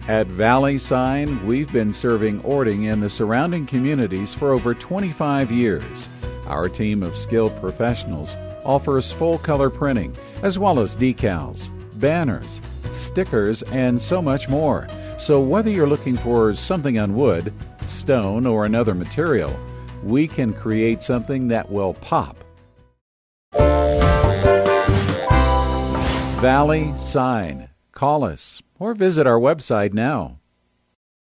At Valley Sign, we've been serving Orting and the surrounding communities for over 25 years. Our team of skilled professionals offers full-color printing, as well as decals, banners, stickers, and so much more. So whether you're looking for something on wood, stone, or another material, we can create something that will pop. Valley Sign. Call us or visit our website now.